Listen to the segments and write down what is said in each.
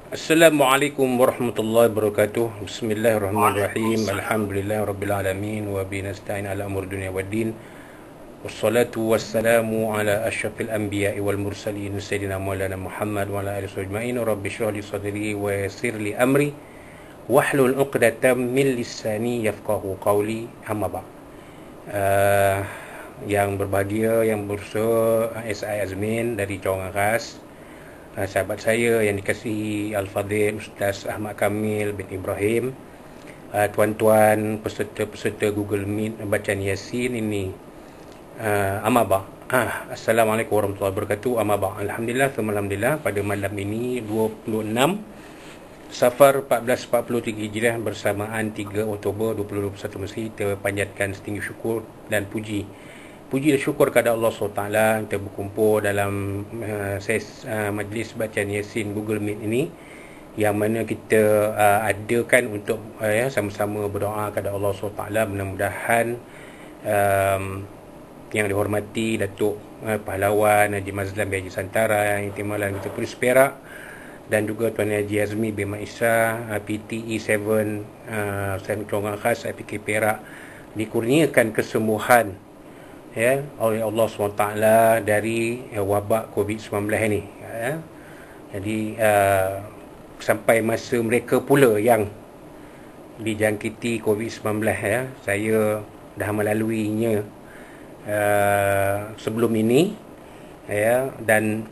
Assalamualaikum warahmatullahi wabarakatuh. Bismillahirrahmanirrahim. Alhamdulillahirabbil alamin wa bihi nasta'in ala umur dunya waddin. Wassalatu wassalamu ala asyrafil anbiya'i wal mursalin sayyidina Maulana Muhammad wa ala alihi ajma'in. Rabbi shrah li sadri wa yassir li amri wahlul 'uqdatam min lisani yafqahu qawli. Amma ba'd. Yang berbahagia, yang berusaha SI Azmin dari Cawangan Khas, sahabat saya yang dikasihi Al-Fadhil Ustaz Ahmad Kamil bin Ibrahim, tuan-tuan peserta-peserta Google Meet bacaan Yasin ini, Amaba. Assalamualaikum warahmatullahi wabarakatuh. Amaba. Alhamdulillah, alhamdulillah, pada malam ini 26 Safar 1443 Hijriah bersamaan 3 Oktober 2021 Mesti kita panjatkan setinggi syukur dan puji dan syukur kepada Allah SWT. Kita berkumpul dalam majlis bacaan Yasin Google Meet ini, yang mana kita adakan untuk sama-sama berdoa kepada Allah SWT. Mudah-mudahan yang dihormati Datuk Pahlawan Haji Mazlan bin Haji Santara, yang Timbalan kita Polis Perak, dan juga Tuan Haji Azmi bin Maisha, PTE 7 Cawangan Khas IPK Perak, dikurniakan kesembuhan oleh Allah SWT dari wabak COVID-19 ini. Jadi sampai masa mereka pula yang dijangkiti COVID-19, saya dah melaluinya sebelum ini, dan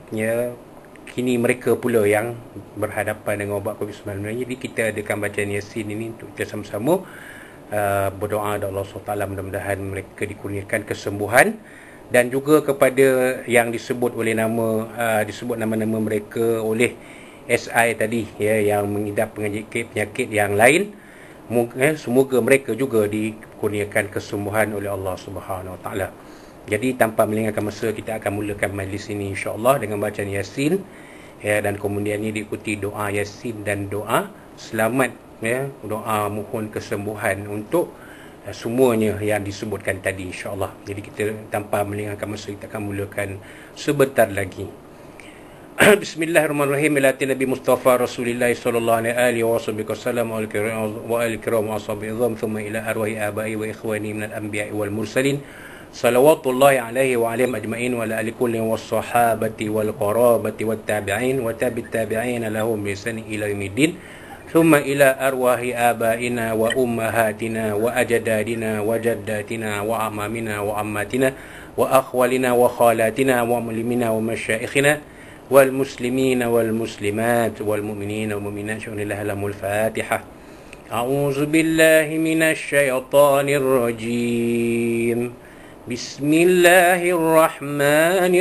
kini mereka pula yang berhadapan dengan wabak COVID-19. Jadi kita adakan bacaan Yasin ini untuk kita sama-sama berdoa kepada Allah SWT, mudah-mudahan mereka dikurniakan kesembuhan, dan juga kepada yang disebut oleh disebut nama-nama mereka oleh SI tadi, yang mengidap penyakit yang lain, semoga mereka juga dikurniakan kesembuhan oleh Allah Subhanahu Wa Taala. Jadi tanpa melengahkan masa, kita akan mulakan majlis ini insya-Allah dengan bacaan Yasin, dan kemudiannya diikuti doa Yasin dan doa selamat, doa mohon kesembuhan untuk semuanya yang disebutkan tadi insya-Allah. Jadi kita tanpa melengahkan masa, kita akan mulakan sebentar lagi. Bismillahirrahmanirrahim. Ila Nabi Mustafa Rasulillah sallallahu alaihi wasallam wa alihi wa sahbihi thumma ila arwahi abai wa ikhwani minal anbiya'i wal mursalin salawatullahi alaihi wa alaihim ajma'in wa ala alihi kulli was sahabati wal qarabati wat tabi'in wa tabi'it tabi'in lahum bi ihsan ila yaumiddin. ثم إلى أرواح آبائنا وأمهاتنا وأجدادنا وجداتنا وأعمامنا وعماتنا وأخوالنا وخالاتنا ومعلمنا ومشايخنا والمسلمين والمسلمات والمؤمنين والمؤمنات شكرا لله لهم الفاتحة. أعوذ بالله من الشيطان الرجيم. بسم الله الرحمن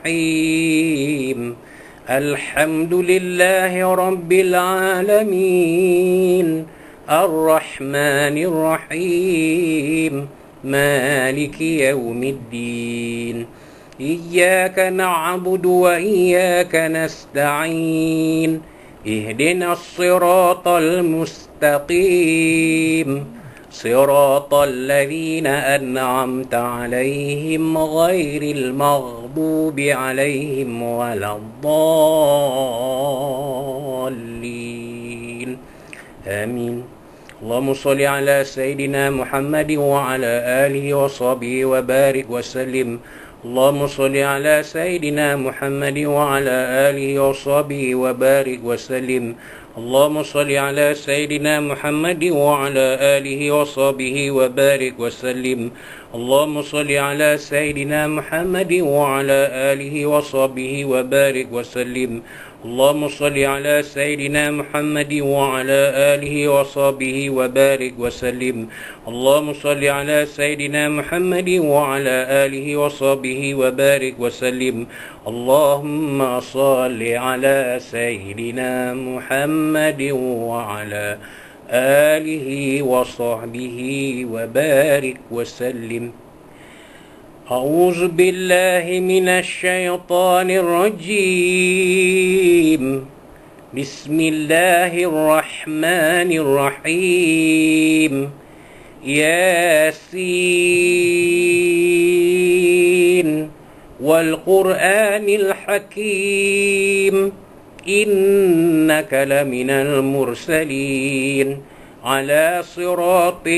الرحيم. الحمد لله رب العالمين الرحمن الرحيم مالك يوم الدين إياك نعبد وإياك نستعين اهدنا الصراط المستقيم صراط الذين أنعمت عليهم غير المغضوب عليهم ولا الضالين آمين. اللهم صل على سيدنا محمد وعلى آله وصحبه وبارك وسلم. اللهم صل على سيدنا محمد وعلى آله وصحبه وبارك وسلم. اللهم صل على سيدنا محمد وعلى آله وصحبه وبارك وسلم. اللهم صل على سيدنا محمد وعلى آله وصحبه وبارك وسلم. اللهم صل على سيدنا محمد وعلى آله وصحبه وبارك وسلم. اللهم صل على سيدنا محمد وعلى آله وصحبه وبارك وسلم. اللهم صل على سيدنا محمد وعلى آله وصحبه وبارك وسلم. أعوذ بالله من الشيطان الرجيم. بسم الله الرحمن الرحيم. ياسين والقرآن الحكيم إنك لمن المرسلين على صراط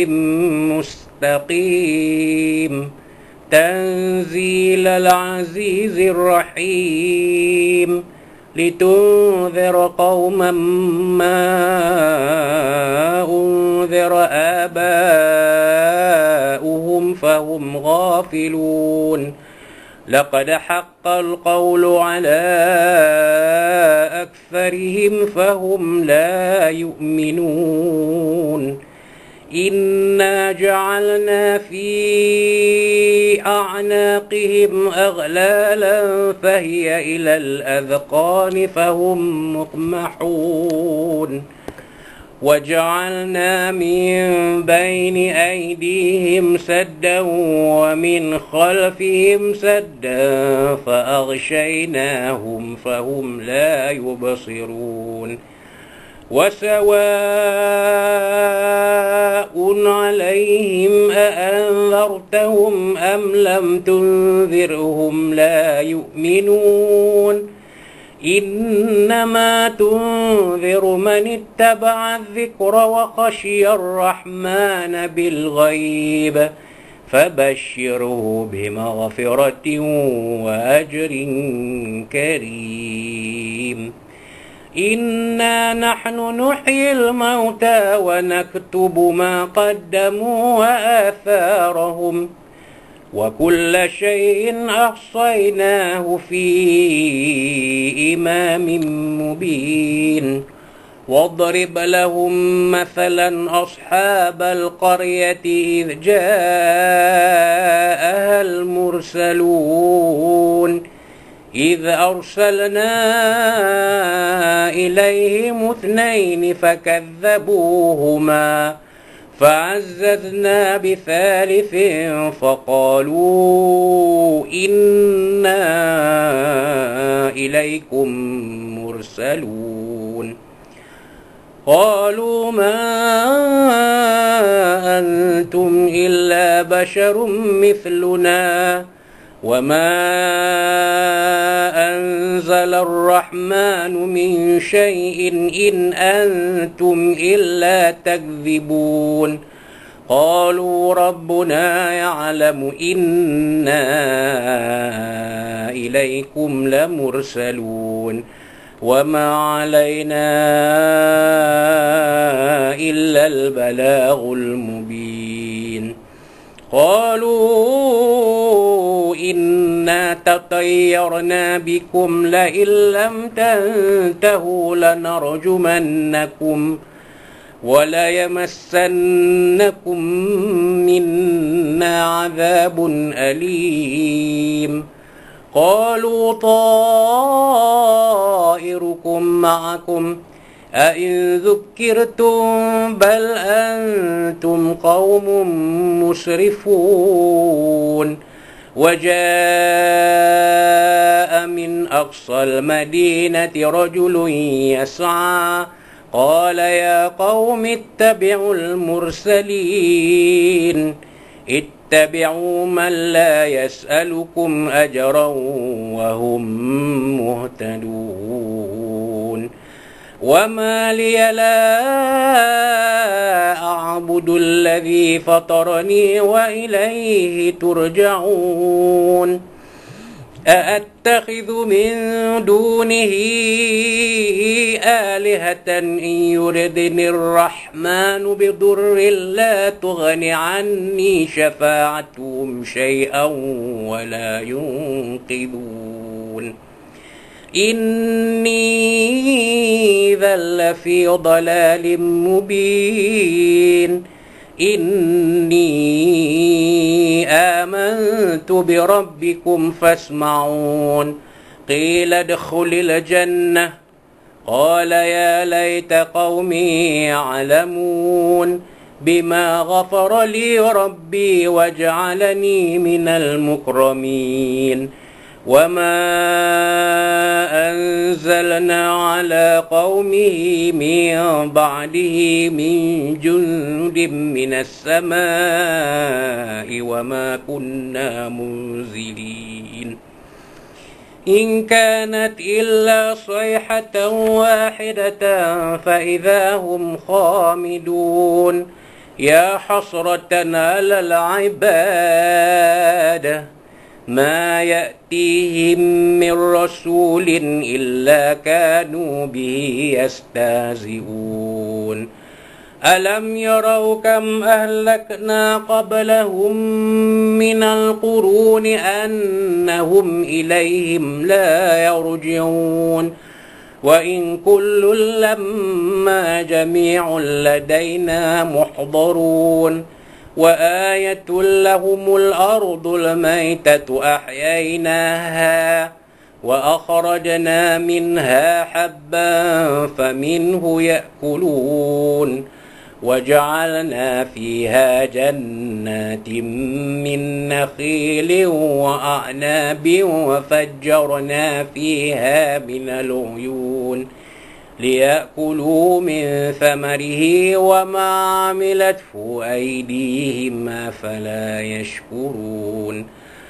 مستقيم تنزيل العزيز الرحيم لتنذر قوما ما أنذر آباؤهم فهم غافلون لقد حق القول على أكثرهم فهم لا يؤمنون إنا جعلنا في أعناقهم أغلالا فهي إلى الأذقان فهم مقمحون وجعلنا من بين أيديهم سدا ومن خلفهم سدا فأغشيناهم فهم لا يبصرون وسواء عليهم أأنذرتهم أم لم تنذرهم لا يؤمنون إنما تنذر من اتبع الذكر وخشي الرحمن بالغيب فبشره بمغفرة وأجر كريم إنا نحن نحيي الموتى ونكتب ما قدموا وآثارهم وكل شيء أحصيناه في إمام مبين واضرب لهم مثلا أصحاب القرية إذ جاءها المرسلون إذ أرسلنا إليهم 2 فكذبوهما فعززنا بثالث فقالوا إنا إليكم مرسلون قالوا ما أنتم إلا بشر مثلنا وما أنزل الرحمن من شيء إن أنتم إلا تكذبون قالوا ربنا يعلم إنا إليكم لمرسلون وما علينا إلا البلاغ المبين قالوا إنا تطيرنا بكم لئن لم تنتهوا لنرجمنكم وليمسنكم منا عذاب أليم قالوا طائركم معكم أئن ذكرتم بل أنتم قوم مسرفون وجاء من أقصى المدينة رجل يسعى قال يا قوم اتبعوا المرسلين اتبعوا من لا يسألكم أجرا وهم مهتدون وما لي لا أعبد الذي فطرني وإليه ترجعون أأتخذ من دونه آلهة إن يردني الرحمن بضر لا تغن عني شفاعتهم شيئا ولا ينقذون إني إذا لفي ضلال مبين إني آمنت بربكم فاسمعون قيل ادخل الجنة قال يا ليت قومي يعلمون بما غفر لي ربي وجعلني من المكرمين وما أنزلنا على قومه من بعده من جند من السماء وما كنا منزلين إن كانت إلا صيحة واحدة فإذا هم خامدون يا حسرة على العباد ما يأتيهم من رسول إلا كانوا به يستهزئون ألم يروا كم أهلكنا قبلهم من القرون أنهم إليهم لا يرجعون وإن كل لما جميع لدينا محضرون وآية لهم الأرض الميتة أحييناها وأخرجنا منها حبا فمنه يأكلون وجعلنا فيها جنات من نخيل وأعناب وفجرنا فيها من العيون ليأكلوا من ثمره وما عملته أيديهم أفلا يشكرون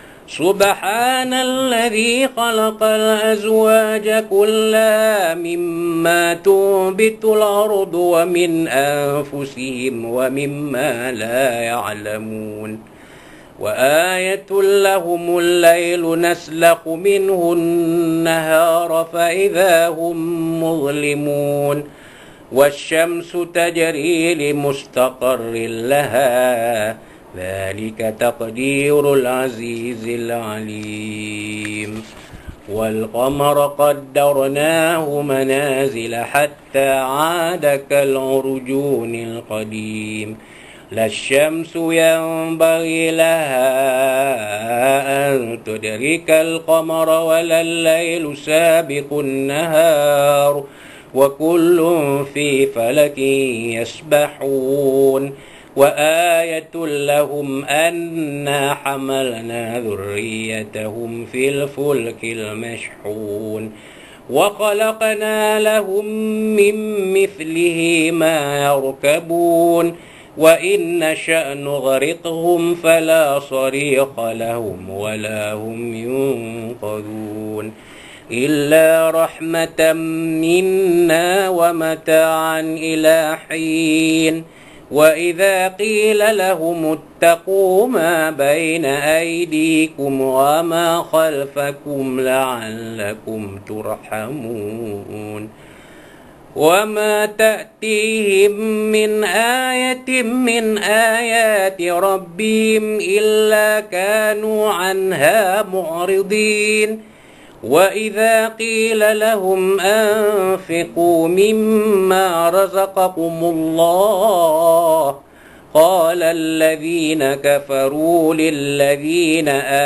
سبحان الذي خلق الأزواج كلها مما تنبت الأرض ومن أنفسهم ومما لا يعلمون وآية لهم الليل نسلخ منه النهار فإذا هم مظلمون والشمس تجري لمستقر لها ذلك تقدير العزيز العليم والقمر قدرناه منازل حتى عاد كالعرجون القديم لا الشمس ينبغي لها أن تدرك القمر ولا الليل سابق النهار وكل في فلك يسبحون وآية لهم أنا حملنا ذريتهم في الفلك المشحون وخلقنا لهم من مثله ما يركبون وإن نشأ نغرقهم فلا صريخ لهم ولا هم ينقذون إلا رحمة منا ومتاعا إلى حين وإذا قيل لهم اتقوا ما بين أيديكم وما خلفكم لعلكم ترحمون وما تأتيهم من آية من آيات ربهم إلا كانوا عنها معرضين وإذا قيل لهم أنفقوا مما رزقكم الله قال الذين كفروا للذين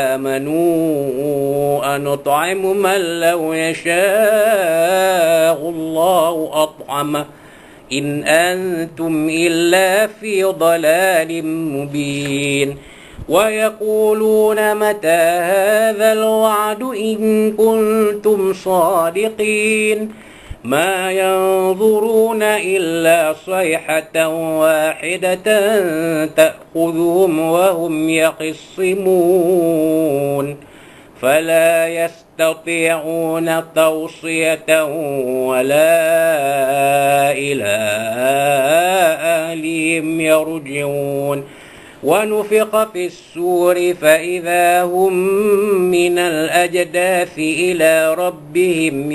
آمنوا أنطعم من لو يشاء الله أطعمه إن أنتم إلا في ضلال مبين ويقولون متى هذا الوعد إن كنتم صادقين ما ينظرون إلا صيحة واحدة تأخذهم وهم يخصمون فلا يستطيعون توصية ولا إلى أهلهم يرجعون ونفخ في السور فإذا هم من الأجداث إلى ربهم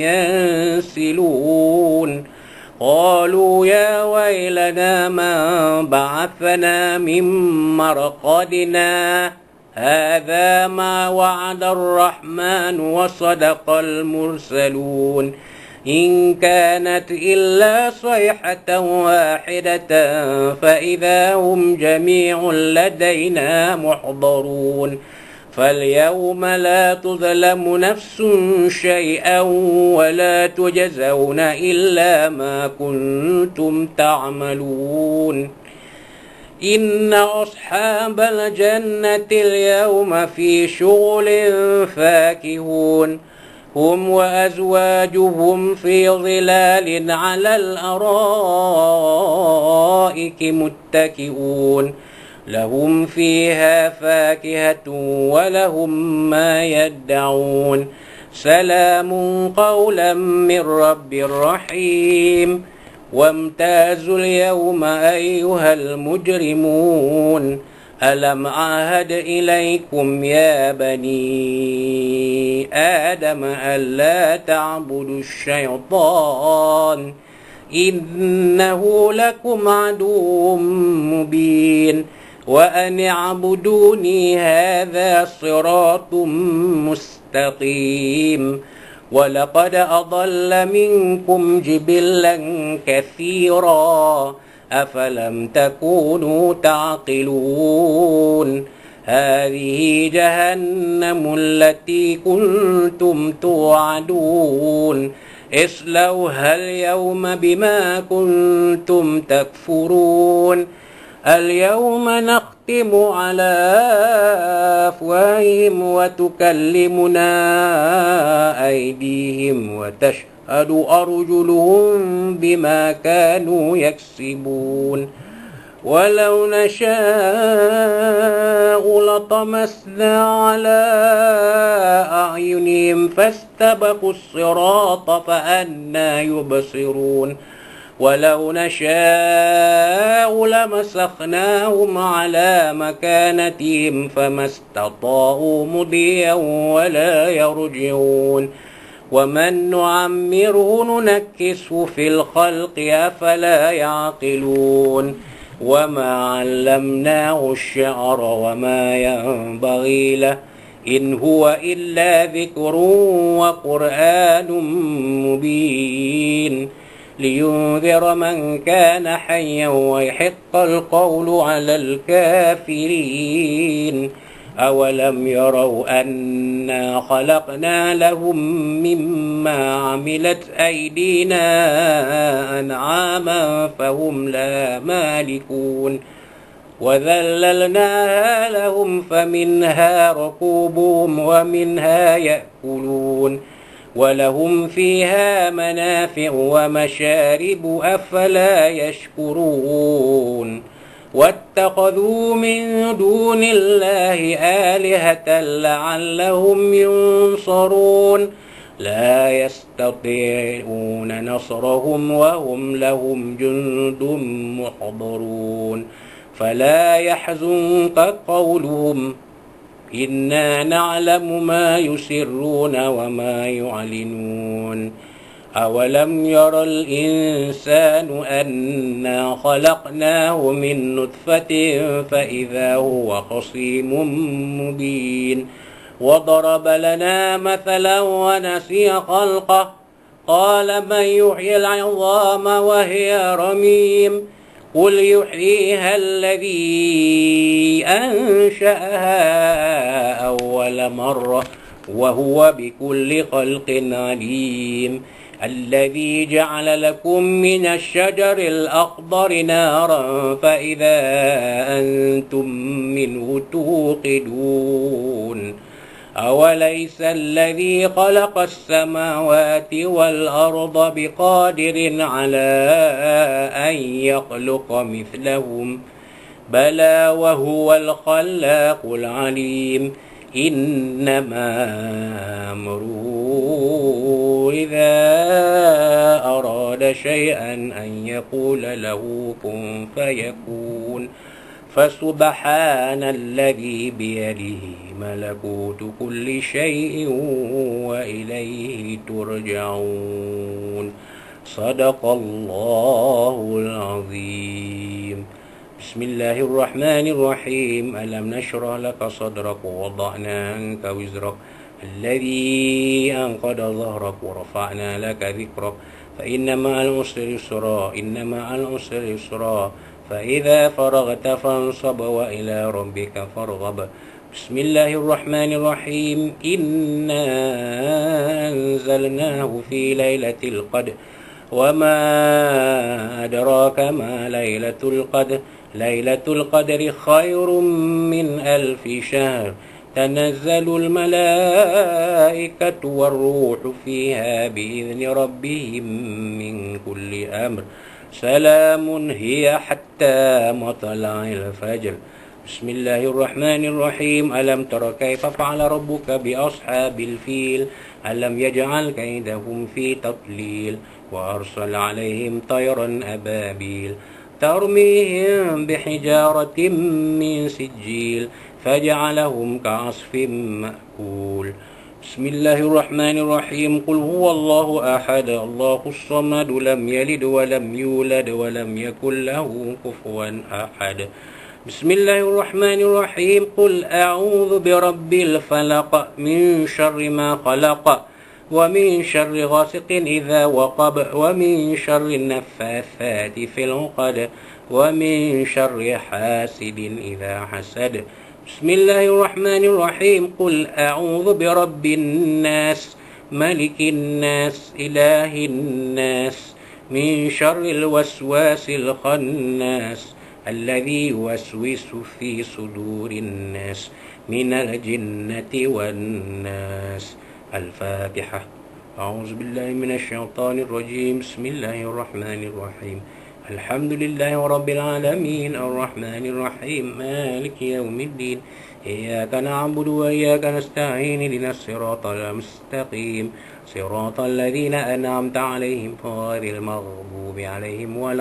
ينسلون قالوا يا ويلنا من بعثنا من مرقدنا هذا ما وعد الرحمن وصدق المرسلون إن كانت إلا صيحة واحدة فإذا هم جميع لدينا محضرون فاليوم لا تظلم نفس شيئا ولا تجزون إلا ما كنتم تعملون إن أصحاب الجنة اليوم في شغل فاكهون هم وأزواجهم في ظلال على الأرائك متكئون لهم فيها فاكهة ولهم ما يدعون سلام قولا من رب رحيم وامتازوا اليوم أيها المجرمون ألم أعهد إليكم يا بني آدم ألا تعبدوا الشيطان إنه لكم عدو مبين وأن اعبدوني هذا صراط مستقيم ولقد أضل منكم جبلا كثيرا أفلم تكونوا تعقلون هذه جهنم التي كنتم توعدون اصلوها اليوم بما كنتم تكفرون اليوم نختم على أفواههم وتكلمنا أيديهم وتشهد أرجلهم بما كانوا يكسبون ولو نشاء لطمسنا على أعينهم فاستبقوا الصراط فأنى يبصرون ولو نشاء لمسخناهم على مكانتهم فما استطاعوا مضيا ولا يرجعون ومن نعمره ننكسه في الخلق أفلا يعقلون وما علمناه الشعر وما ينبغي له إن هو إلا ذكر وقرآن مبين لينذر من كان حيا ويحق القول على الكافرين أولم يروا أنا خلقنا لهم مما عملت أيدينا أنعاما فهم لا مالكون وذللناها لهم فمنها ركوبهم ومنها يأكلون ولهم فيها منافع ومشارب أفلا يشكرون واتخذوا من دون الله آلهة لعلهم ينصرون لا يستطيعون نصرهم وهم لهم جند محضرون فلا يحزنك قولهم إنا نعلم ما يسرون وما يعلنون أولم ير الإنسان أنا خلقناه من نطفة فإذا هو خصيم مبين وضرب لنا مثلا ونسي خلقه قال من يحيي العظام وهي رميم قل يحييها الذي أنشأها أول مرة وهو بكل خلق عليم الذي جعل لكم من الشجر الأخضر نارا فإذا أنتم منه توقدون أوليس الذي خلق السماوات والأرض بقادر على أن يخلق مثلهم بلى وهو الخلاق العليم إنما أمره إذا أراد شيئا أن يقول له كن فيكون فسبحان الذي بيده ملكوت كل شيء وإليه ترجعون صدق الله العظيم بسم الله الرحمن الرحيم ألم نشرح لك صدرك ووضعنا عنك وزرك الذي أنقض ظهرك ورفعنا لك ذكرك فإن مع العسر يسرا إن مع العسر يسرا فإذا فرغت فانصب وإلى ربك فارغب بسم الله الرحمن الرحيم إنا أنزلناه في ليلة القدر وما أدراك ما ليلة القدر ليلة القدر خير من 1000 شهر تنزل الملائكة والروح فيها بإذن ربهم من كل أمر سلام هي حتى مطلع الفجر بسم الله الرحمن الرحيم ألم تر كيف فعل ربك بأصحاب الفيل ألم يجعل كيدهم في تضليل وأرسل عليهم طيرا أبابيل ترميهم بحجارة من سجيل فجعلهم كعصف مأكول بسم الله الرحمن الرحيم قل هو الله أحد الله الصمد لم يلد ولم يولد ولم يكن له كفوا أحد بسم الله الرحمن الرحيم قل أعوذ برب الفلق من شر ما خلق ومن شر غاسق إذا وقب ومن شر النفاثات في العقد ومن شر حاسد إذا حسد بسم الله الرحمن الرحيم قل أعوذ برب الناس ملك الناس إله الناس من شر الوسواس الخناس الذي يوسوس في صدور الناس من الجنة والناس الفاتحة أعوذ بالله من الشيطان الرجيم بسم الله الرحمن الرحيم الحمد لله رب العالمين الرحمن الرحيم مالك يوم الدين إياك نعبد وإياك نستعين اهدنا الصراط المستقيم صراط الذين أنعمت عليهم غير المغضوب عليهم ولا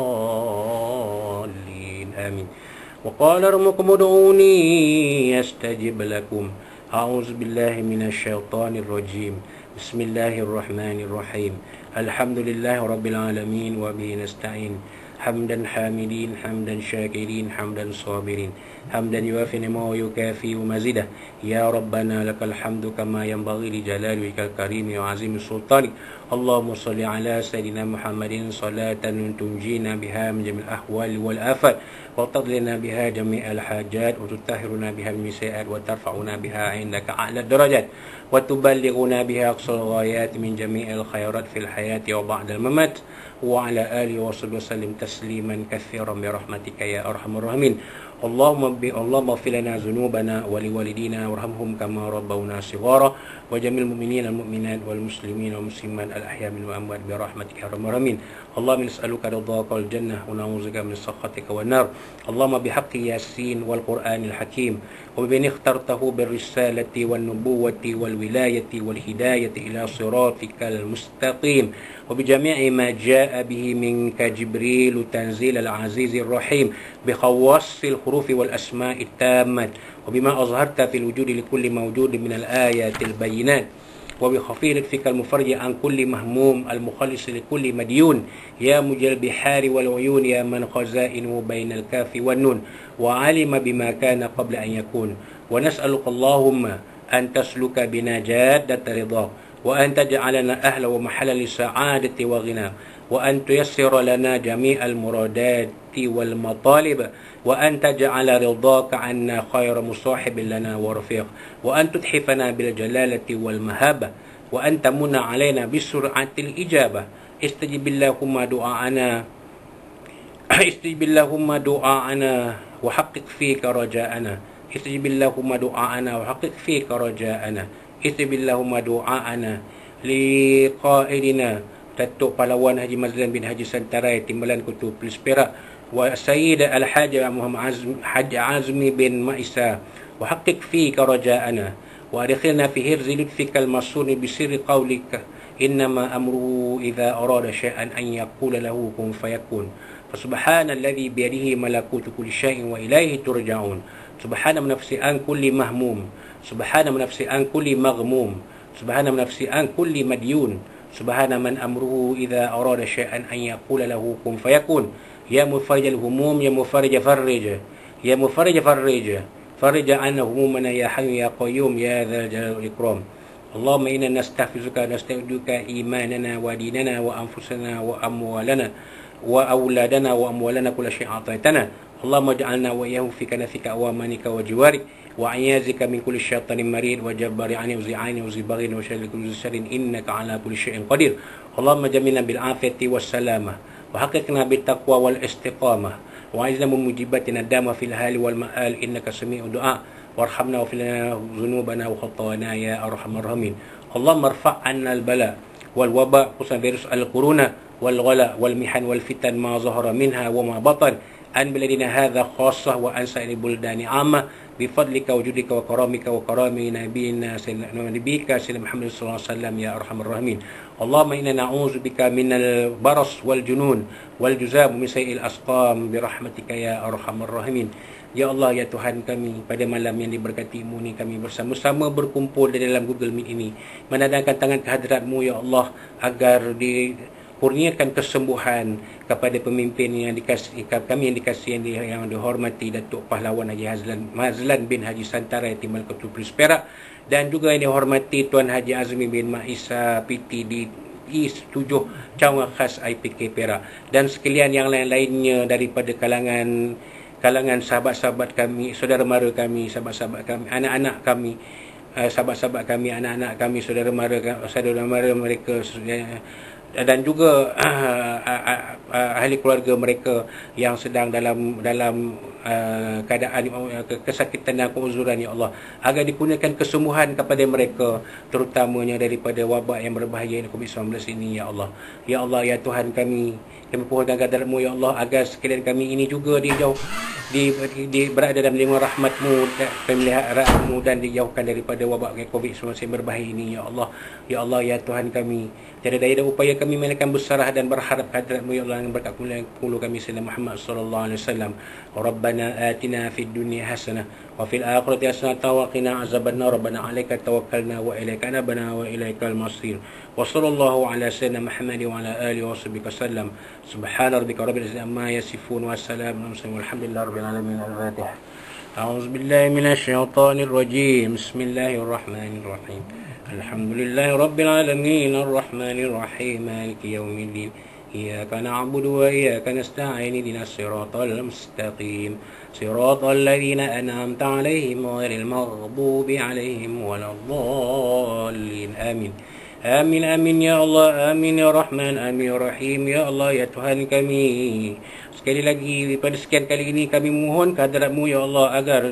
الضالين آمين وقال ربكم ادعوني يستجب لكم أعوذ بالله من الشيطان الرجيم بسم الله الرحمن الرحيم الحمد لله رب العالمين وبه نستعين حمدا حامدين حمدا شاكرين حمدا صابرين حمدا يوافي نعمه ويكافئ مزيده يا ربنا لك الحمد كما ينبغي لجلال وجهك الكريم وعظيم سلطانك اللهم صل على سيدنا محمد صلاة تنجينا بها من جميع الأحوال والآفات وتقضي لنا بها جميع الحاجات وتطهرنا بها من السيئات وترفعنا بها عندك أعلى الدرجات وتبلغنا بها أقصى الغايات من جميع الخيرات في الحياة وبعد الممات وعلى آله وصحبه وسلم تسليما كثيرا برحمتك يا أرحم الراحمين اللهم اغفر لنا ذنوبنا ولوالدينا وارحمهم كما ربونا صغارا وجميع المؤمنين والمؤمنات والمسلمين والمسلمات الأحياء منهم والأموات برحمتك يا أرحم الراحمين اللهم نسألك رضاك والجنة ونعوذ بك من سخطك والنار اللهم بحق ياسين والقرآن الحكيم وبمن اخترته بالرسالة والنبوة والولاية والهداية إلى صراطك المستقيم وبجميع ما جاء به منك جبريل تنزيل العزيز الرحيم بخواص الحروف والأسماء التامة وبما أظهرت في الوجود لكل موجود من الآيات البينات وبخفي لطفك المفرج عن كل مهموم المخلص لكل مديون يا مجل البحار والعيون يا من خزائنه بين الكاف والنون وعلم بما كان قبل أن يكون ونسألك اللهم أن تسلك بنا جادة رضاك وأن تجعلنا أهلا ومحلا لسعادة وغنى وأن تيسر لنا جميع المرادات والمطالب وأن تجعل رضاك عنا خير مصاحب لنا ورفيق وأن تتحفنا بالجلالة والمهابة وأن تمن علينا بسرعة الإجابة استجب اللهم دعاءنا استجب اللهم دعاءنا وحقق فيك رجاءنا استجب اللهم دعاءنا وحقق فيك رجاءنا استجب اللهم دعاءنا لقائدنا Datuk Pahlawan Haji Mazlan bin Haji Santarai Timbalan Kutu Polis Perak wa Sayyid Al-Hajj Muhammad Haji Azmi bin Maisa wa haqqiq fika raja'ana wa adkhilna fi hirzi lutfika al-masuni bi sirri qawlika innama amruhu idza arada shay'an an yaqula lahu kun fayakun fasubhana alladhi bi yadihi malakutu kulli shay'in wa ilayhi turja'un subhana nafsi an kulli mahmum subhana nafsi an kulli maghmum subhana nafsi an kulli madyun سبحان من أمره إذا أراد شيئا أن يقول له كن فيكون يا مفرج الهموم يا مفرج فرج يا مفرج فرج فرج عنا همومنا يا حي يا قيوم يا ذا الجلال والإكرام اللهم إنا نستحفظك نستودعك إيماننا وديننا وأنفسنا وأموالنا وأولادنا وأموالنا كل شيء أعطيتنا اللهم اجعلنا وإياهم في كنفك أوامنك وجوارك وعياذك من كل شيطان مريد وجبار عني وزعاني وزبغين وشر كل شر إنك على كل شيء قدير اللهم جملنا بالعافية والسلامة وحققنا بالتقوى والاستقامة وعزنا من مجيبات الندام في الحال والمآل إنك سميع الدعاء وارحمنا واغفر لنا ذنوبنا وخطايانا يا أرحم الراحمين اللهم ارفع عنا البلاء والوباء خصوصا فيروس الكورونا والغلاء والمحن والفتن ما ظهر منها وما بطن an biladina hadha khassah wa an sa'il buldani amma bifadlika wujudika wa karamika wa karami nabiyina sayyidina Muhammad sallallahu alaihi wasallam ya arhamar rahimin. Allahumma inna na'udzubika minal baras wal junun wal juzam min sayyi'il asqam birahmatika ya arhamar rahimin. Ya Allah, ya Tuhan kami, pada malam yang diberkati-Mu ni kami bersama-sama berkumpul di dalam Google Meet ini, menadangkan tangan kehadrat-Mu ya Allah, agar dikurniakan kesembuhan kepada pemimpin yang dikasihi kami, yang dihormati Datuk Pahlawan Haji Mazlan bin Haji Santara Timbal Ketua Polis Perak, dan juga yang dihormati Tuan Haji Azmi bin Mak Isa PT di I7 Cawangan Khas IPK Perak, dan sekalian yang lain-lainnya daripada kalangan sahabat-sahabat kami, saudara mara kami, sahabat-sahabat kami, anak-anak kami, sahabat-sahabat kami, anak-anak kami, saudara mara mereka, dan juga ahli keluarga mereka yang sedang dalam keadaan kesakitan dan keuzuran ya Allah, agar dikurniakan kesembuhan kepada mereka, terutamanya daripada wabak yang berbahaya COVID-19 ini ya Allah. Ya Allah, ya Tuhan kami mohonkan kehadrat-Mu ya Allah, agar sekalian kami ini juga berada dalam lindungan rahmat-Mu, pemeliharaan-Mu, dan dijauhkan daripada wabak COVID-19 yang berbahaya ini ya Allah. Ya Allah, ya Tuhan kami, tiada daya dan upaya kami melainkan bersarah dan berharap kehadrat-Mu ya Allah, yang berkat kulu kami Sayyidina Muhammad sallallahu alaihi wasallam. Rabbana atina fid dunya hasanah wa fil akhirati hasanah wa qina azabannar. Rabbana 'alaika tawakkalna wa ilaika anabna wa ilaikal masir. Wa sallallahu ala sayyidina Muhammad wa ala alihi wa sahbihi wasallam. Subhana rabbika rabbil izzati amma yasifun wa salamun alal mursalin walhamdulillahi rabbil alamin. Al-Fatihah. A'udzu billahi minasy syaithanir rajim. Bismillahirrahmanirrahim. Alhamdulillahi rabbil alamin arrahmanir rahim maliki yaumiddin. Iyyaka na'budu wa iyyaka nasta'in ihdinas siratal mustaqim siratal ladzina an'amta 'alaihim ghairil maghdubi 'alaihim waladdallin. Amin. Amin amin ya Allah, amin ya Rahman, amin ya Rahim. Ya Allah, ya Tuhan kami, sekali lagi pada sekian kali ini kami mohon kehadrat-Mu ya Allah,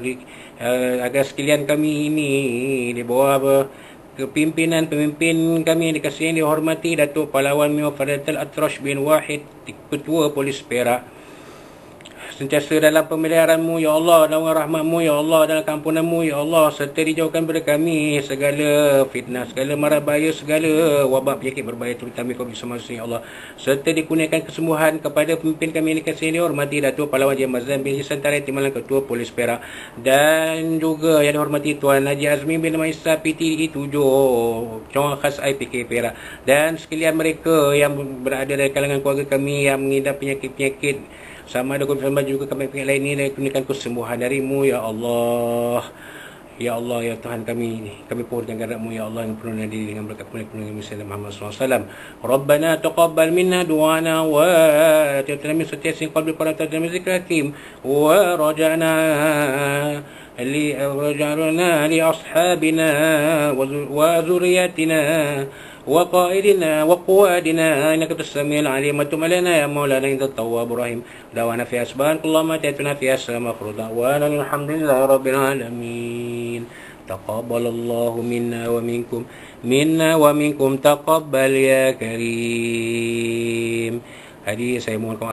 agar sekalian kami ini di bawah kepimpinan pemimpin kami yang dikasihi, yang dihormati Datuk Pahlawan Mio Fadatul Atrash bin Wahid, Ketua Polis Perak, sentiasa dalam pemeliharaan-Mu ya Allah, dalam rahmat-Mu ya Allah, dalam kampunan-Mu ya Allah, serta dijauhkan daripada kami segala fitnah, segala mara bahaya, segala wabak penyakit berbahaya, terutama COVID-19 ya Allah, serta dikurniakan kesembuhan kepada pemimpin kami yang dikasihi, yang dihormati Datuk Pahlawan Haji Mazlan bin Santara Timbalan Ketua Polis Perak, dan juga yang dihormati Tuan Haji Azmi bin Maisa PTI 7 Cawangan Khas IPK Perak, dan sekalian mereka yang berada dari kalangan keluarga kami yang mengidap penyakit-penyakit sama ada COVID-19 juga kami penyakit lain ini, kurniakan kesembuhan dari-Mu ya Allah. Ya Allah, ya Tuhan kami pohonkan kehadrat-Mu ya Allah, yang penuh diri dengan berkat penuh Sayyidina Muhammad SAW. Rabbana taqabbal minna du'ana wa atina min setiasin qalbi qarata min zikratim wa raja'na li ashabina wa zuriyatina وقائدنا وقوادنا إنك تسمع العليم وتب علينا يا مولانا أنت التواب الرحيم. دعوانا فيها سبحانك اللهم آتنا فيها السلام آخر دعوانا الحمد لله رب العالمين. تقبل الله منا ومنكم تقبل يا كريم. Hadi saya mohon